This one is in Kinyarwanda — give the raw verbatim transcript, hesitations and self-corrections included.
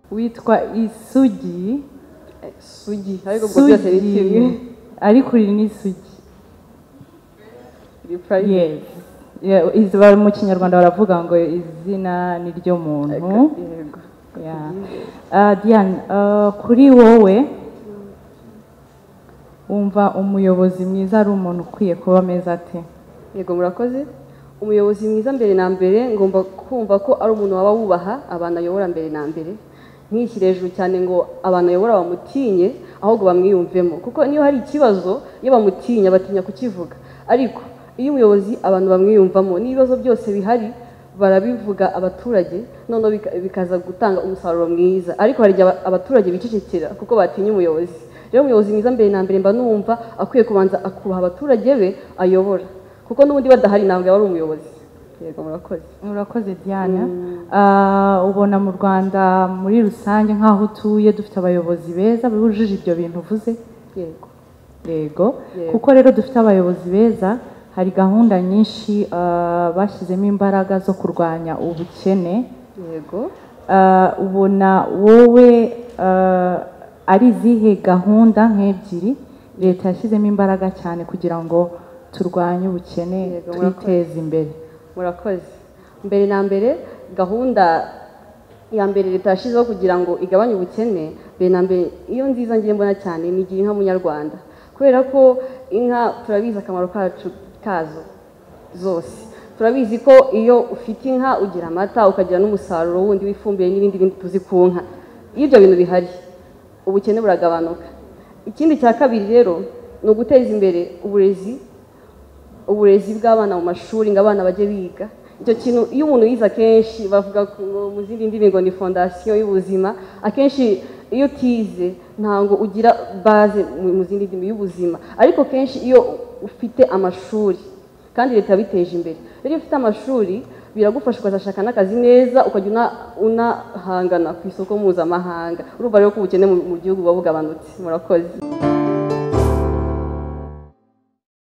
witwa Isugi. Sugi ariko ubwo byose ni kimwe ariko iri ni Isugi. Yes. Yeah, izaba mu Kinyarwanda baravuga ngo izina ni ryo muntu. Yego. Yeah. Uh, Diane, uh, kuri wowe umva umuyobozi mwiza ari umuntu ukwiye kuba meza ate? Yego murakoze. Umuyobozi mwiza mbere na mbere ngomba kumva ko ari umuntu waba wubaha abantu ayobora mbere na mbere. Nk'ikire hejuru cyane ngo abantu ayobora bamutinye ahubwo bamwiyumvemo, kuko niyo hari ikibazo iyo bamutinya batinya kukivuga, ariko iyo umuyobozi abantu bamwiyumvamo n'ibibazo byose bihari barabivuga abaturage noneho bikaza gutanga umusaruro mwiza, ariko hari abaturage bicecekera kuko batinya umuyobozi. Rero umuyobozi mwiza mbere na mbere mba numva akwiye kubanza akubaha abaturage be ayobora, kuko n'ubundi badahari ntabwo yaba ari umuyobozi. Yego murakoze. Murakoze Diane. Uh, ubona mu Rwanda muri rusange nk'aho utuye dufite abayobozi beza bujuje ibyo bintu uvuze? Yego. Yego. Kuko rero dufite abayobozi beza, hari gahunda nyinshi uh, bashyizemo imbaraga zo kurwanya ubukene. Yego. Uh, ubona wowe uh, ari zihe gahunda nk'ebyiri leta yashyizemo imbaraga cyane kugira ngo turwanye ubukene twiteze imbere? Murakoze. Mbere na mbere gahunda ya mbere leta yashyizeho kugira ngo igabanye ubukene, mbere na mbere iyo nziza ngiye mbona cyane ni gira inka munyarwanda, kubera ko inka turabizi akamaro kacu kazo zose. Turabizi ko iyo ufite inka ugira amata ukagira n'umusaruro wundi w'ifumbire n'ibindi bintu tuzi ku nka. Iyo ibyo bintu bihari ubukene buragabanuka. Ikindi cya kabiri rero ni uguteza imbere uburezi uburezi bw'abana mu mashuri ngo abana bajye biga. Icyo kintu iyo umuntu yize akenshi bavuga mu zindi ndimi ngo ni fondasiyo y'ubuzima, akenshi iyo utize ntabwo ugira base mu zindi ndimi y'ubuzima, ariko kenshi iyo ufite amashuri kandi leta yabiteje imbere, rero iyo ufite amashuri biragufasha ukazashaka n'akazi neza ukajya unahangana ku isoko mpuzamahanga. Urumva rero ko ubukene mu gihugu buba bugabanutse. Murakoze.